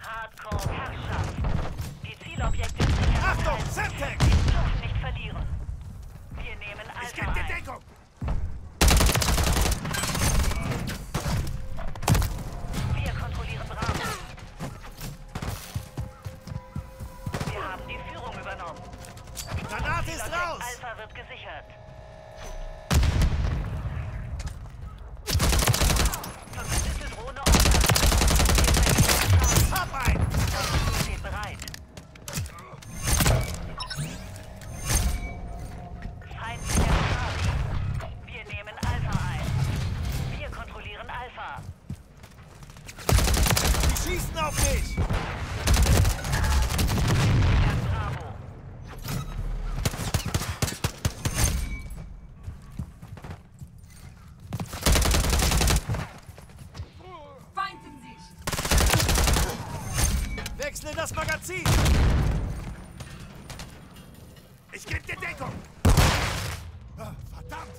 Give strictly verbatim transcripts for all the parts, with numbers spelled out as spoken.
Hardcore-Herrschaft. Die Zielobjekte sichern. Achtung, Semtex! Wir dürfen nicht verlieren. Wir nehmen Alpha Ich gebe dir ein. Deckung! Wir kontrollieren Bravo. Wir haben die Führung übernommen. Granate ist Zielobjekt raus! Alpha wird gesichert. Verbündete Drohne online. Hab ein! Steht bereit. Feindlicher Charlie. Wir nehmen Alpha ein. Wir kontrollieren Alpha. Die schießen auf mich! Sichern Bravo. Feind in Sicht! Wechsle das Magazin! Ich gebe dir Deckung! Ah, verdammt!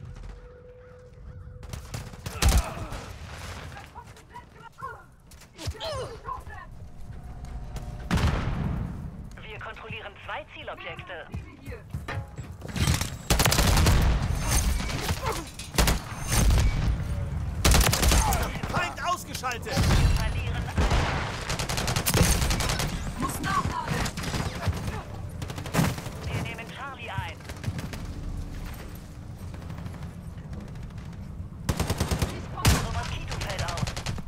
Wir kontrollieren zwei Zielobjekte. Feind ausgeschaltet! Wir verlieren Alpha. Muss nachladen! Wir nehmen Charlie ein. Unsere Moskito fällt aus.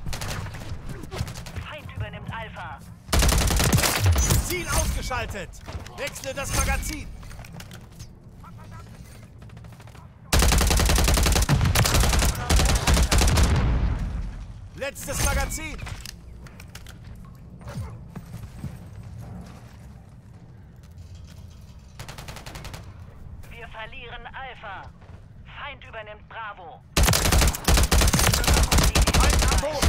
Feind übernimmt Alpha. Ziel ausgeschaltet! Wechsle das Magazin! Letztes Magazin! Wir verlieren Alpha. Feind übernimmt Bravo. Feind am Boden!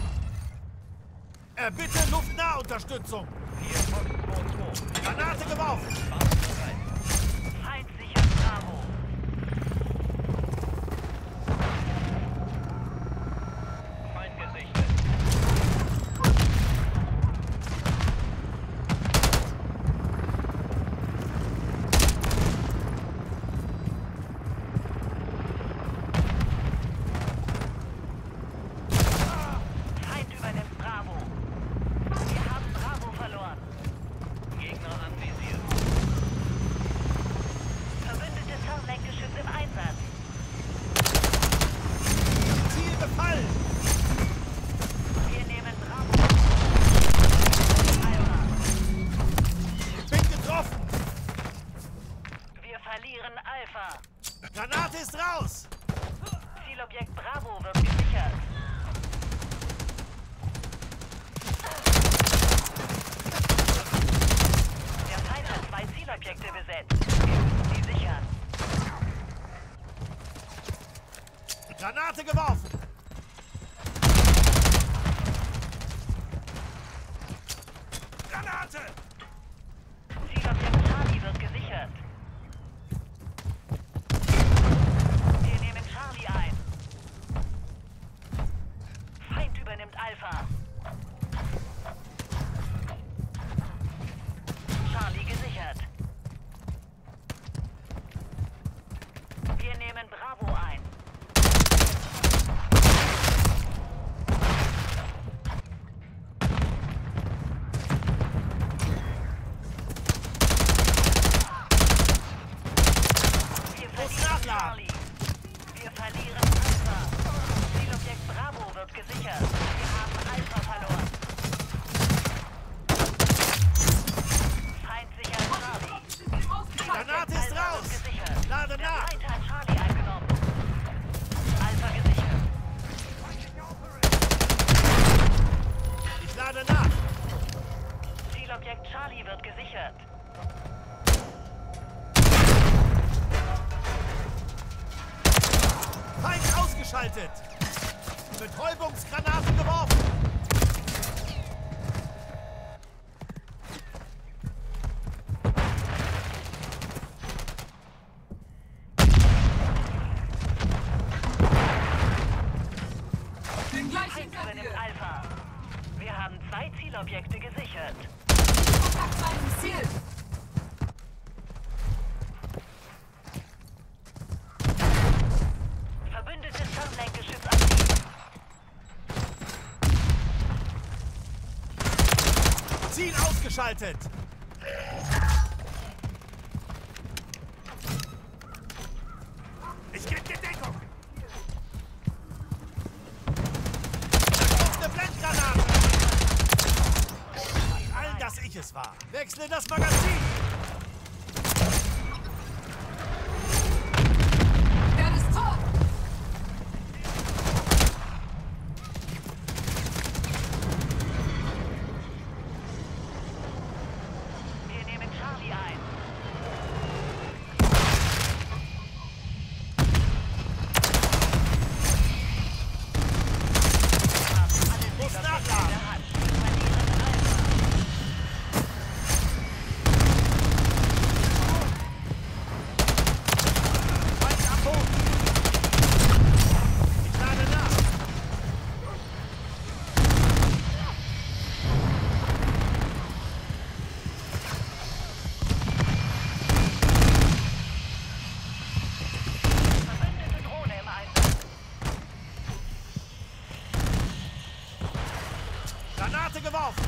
Erbitte Luftnahunterstützung! Granate geworfen! Feind sichert Bravo. Feind gesichtet. Feind übernimmt Bravo. Wir haben Bravo verloren. Gegner anvisiert. Verbündete Fernlenkgeschütz im Einsatz. Ziel befallen! Wir nehmen Bravo. Alpha. Bin getroffen! Wir verlieren Alpha. Granate ist raus! Zielobjekt Bravo wird gesichert. Der Feind hat zwei Zielobjekte besetzt. Wir müssen sie sichern. Granate geworfen! Granate! Zielobjekt Charlie wird gesichert. Wir nehmen Charlie ein. Feind übernimmt Alpha. Charlie gesichert. Wir nehmen Bravo ein. Wir Muss verlieren nachladen. Charlie. Wir verlieren Alpha. Zielobjekt Bravo wird gesichert. Wir haben Alpha verloren. Feind sichert Charlie. Granate ist Alpha raus! wird gesichert. Lade Der nach! Feind hat Charlie eingenommen. Alpha gesichert. Ich lade nach! Zielobjekt Charlie wird gesichert. Feind ausgeschaltet! Betäubungsgranaten geworfen! Bin gleich Feind hinter übernimmt dir! Alpha. Wir haben zwei Zielobjekte. Zielobjekte gesichert. Kontakt zu einem Ziel. Verbündetes Fernlenkgeschütz aktiv. Ziel ausgeschaltet. Ich gebe dir Deckung. Da kommt eine Blendgranate. Allen, dass ich es war. Wechsle das Magazin. Der ist tot. Wir nehmen Charlie ein. Wir haben alle Muss Zielobjekte nachladen. in der Hand. Wir verlieren Alpha. Feind am Boden. Ich lade nach. Verbündete Drohne im Einsatz. Granate geworfen.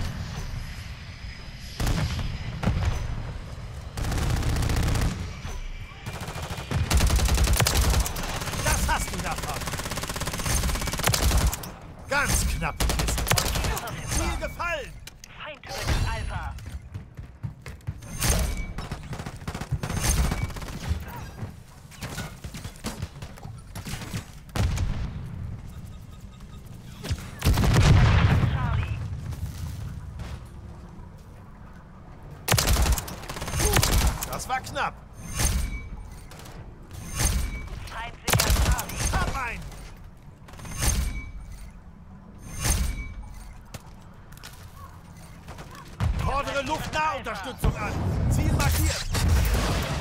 Das hast du davon. Ganz knapp. Ziel verfügbar. Ziel gefallen. Feind übernimmt Alpha. Charlie. Das war knapp. Feind sichert Charlie. Hab ein. Fordere Luftnahunterstützung an. Ziel markiert.